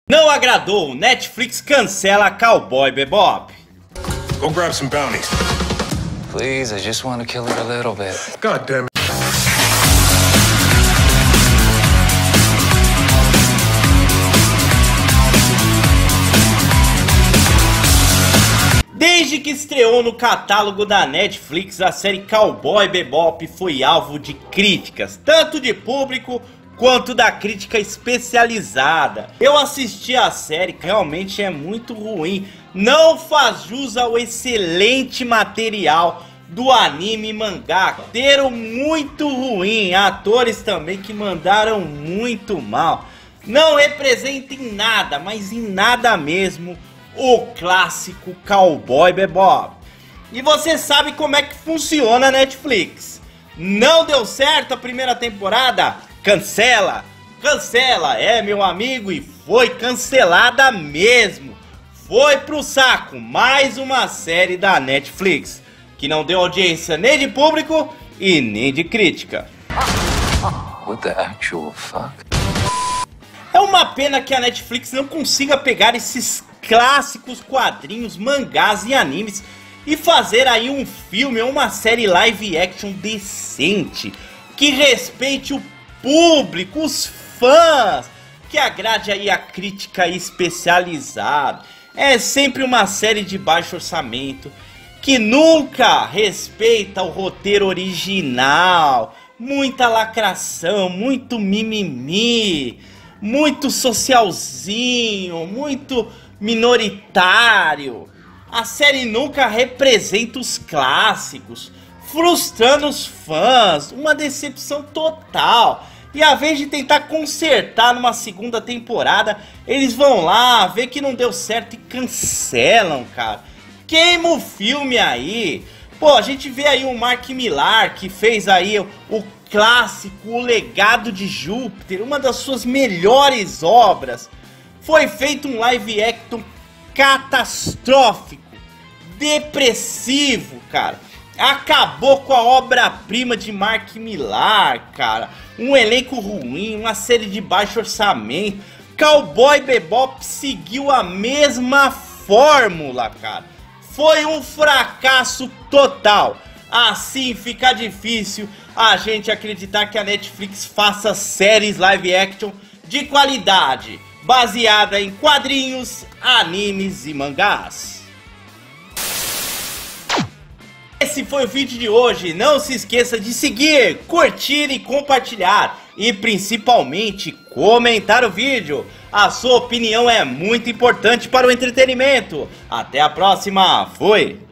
Não agradou, Netflix cancela Cowboy Bebop. Go grab some bounties. Please, I just want to kill her a little bit. God damn it. Desde que estreou no catálogo da Netflix, a série Cowboy Bebop foi alvo de críticas, tanto de público quanto da crítica especializada. Eu assisti a série, realmente é muito ruim, não faz jus ao excelente material do anime e mangá. Roteiro muito ruim, atores também que mandaram muito mal. Não representa em nada, mas em nada mesmo, o clássico Cowboy Bebop. E você sabe como é que funciona a Netflix. Não deu certo a primeira temporada? Cancela! Cancela! É, meu amigo, e foi cancelada mesmo. Foi pro saco mais uma série da Netflix, que não deu audiência nem de público e nem de crítica. What the actual fuck? É uma pena que a Netflix não consiga pegar esses clássicos quadrinhos, mangás e animes e fazer aí um filme ou uma série live action decente, que respeite o público, os fãs, que agrade aí a crítica especializada. É sempre uma série de baixo orçamento, que nunca respeita o roteiro original, muita lacração, muito mimimi, muito socialzinho, muito minoritário. A série nunca representa os clássicos, frustrando os fãs, uma decepção total. E ao invés de tentar consertar numa segunda temporada, eles vão lá, vê que não deu certo e cancelam, cara. Queima o filme aí. Pô, a gente vê aí o Mark Millar, que fez aí o clássico O Legado de Júpiter, uma das suas melhores obras. Foi feito um live action catastrófico, depressivo, cara. Acabou com a obra-prima de Mark Millar, cara. Um elenco ruim, uma série de baixo orçamento. Cowboy Bebop seguiu a mesma fórmula, cara. Foi um fracasso total. Assim fica difícil a gente acreditar que a Netflix faça séries live action de qualidade, baseada em quadrinhos, animes e mangás. Esse foi o vídeo de hoje. Não se esqueça de seguir, curtir e compartilhar. E principalmente comentar o vídeo. A sua opinião é muito importante para o entretenimento. Até a próxima. Fui!